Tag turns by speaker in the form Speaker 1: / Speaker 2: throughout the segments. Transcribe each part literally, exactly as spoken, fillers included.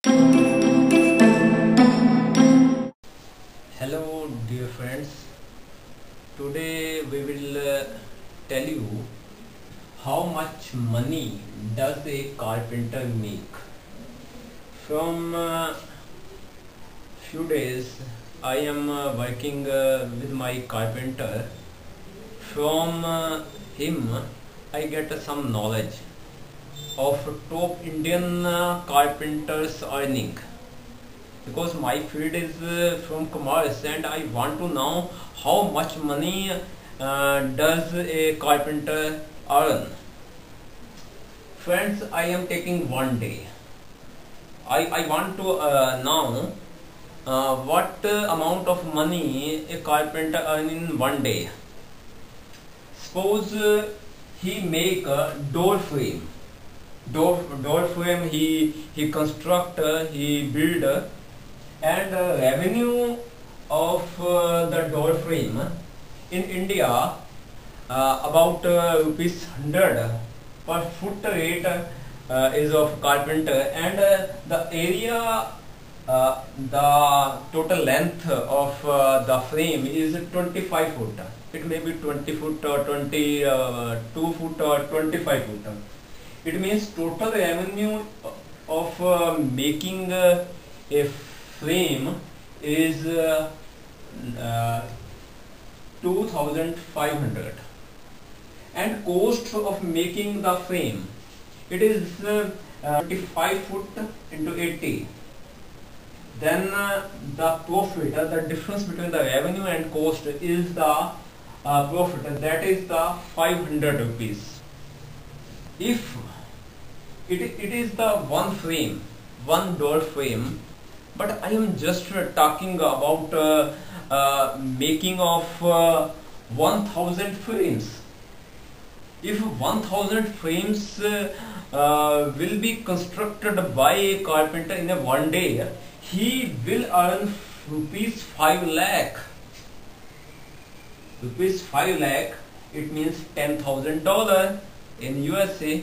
Speaker 1: Hello dear friends, today we will uh, tell you how much money does a carpenter make. From uh, few days I am uh, working uh, with my carpenter. From uh, him I get uh, some knowledge of top Indian uh, carpenters earning, because my field is uh, from commerce and I want to know how much money uh, does a carpenter earn. Friends, I am taking one day. I, I want to uh, know uh, what uh, amount of money a carpenter earn in one day. Suppose uh, he make a door frame. Door, door frame he, he construct, uh, he build, uh, and uh, revenue of uh, the door frame in India uh, about uh, rupees one hundred per foot rate uh, is of carpenter, and uh, the area, uh, the total length of uh, the frame is twenty-five foot. It may be twenty foot or twenty-two foot or twenty-five foot. It means total revenue of uh, making uh, a frame is uh, uh, two thousand five hundred, and cost of making the frame, it is uh, uh, twenty-five foot into eighty. Then uh, the profit, uh, the difference between the revenue and cost is the uh, profit, that is the five hundred rupees. If it, it is the one frame, one door frame, but I am just uh, talking about uh, uh, making of uh, one thousand frames. If one thousand frames uh, uh, will be constructed by a carpenter in a one day, he will earn rupees five lakh. Rupees five lakh, it means ten thousand dollars in U S A.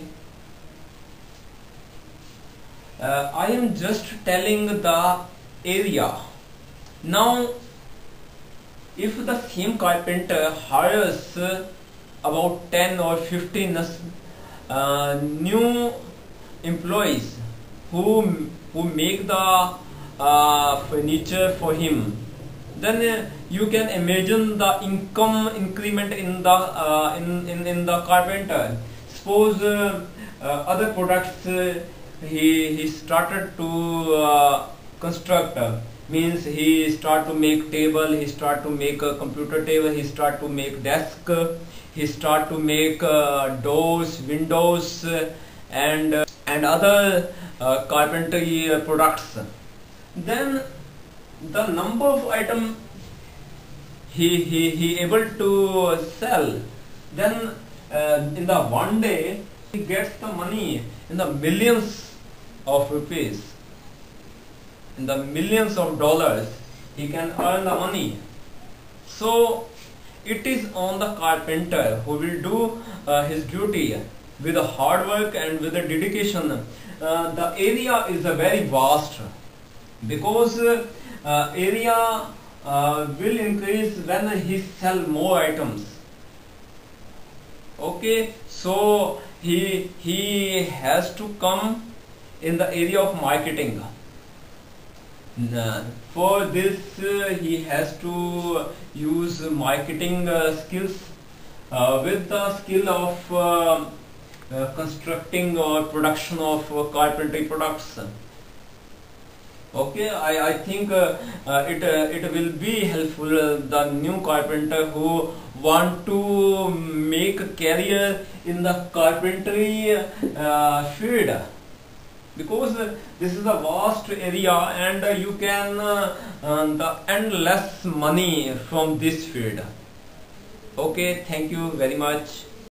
Speaker 1: Uh, I am just telling the area. Now, if the same carpenter hires uh, about ten or fifteen uh, new employees who who make the uh, furniture for him, then uh, you can imagine the income increment in the uh, in, in in the carpenter. Suppose uh, uh, other products uh, he he started to uh, construct, uh, means he start to make table, he start to make a computer table, he start to make desk, he start to make uh, doors, windows, uh, and uh, and other uh, carpentry uh, products. Then the number of item he he he able to sell, then uh, in the one day he gets the money in the millions of rupees, in the millions of dollars he can earn the money. So it is on the carpenter who will do uh, his duty with a hard work and with a dedication. Uh, the area is a very vast, because uh, uh, area uh, will increase when he sell more items. Okay, so he he has to come in the area of marketing. Uh, for this uh, he has to use marketing uh, skills uh, with the skill of uh, uh, constructing or production of uh, carpentry products. Okay, I, I think uh, uh, it uh, it will be helpful, uh, the new carpenter who want to make a career in the carpentry uh, field, because uh, this is a vast area and uh, you can uh, earn the endless money from this field. Okay, thank you very much.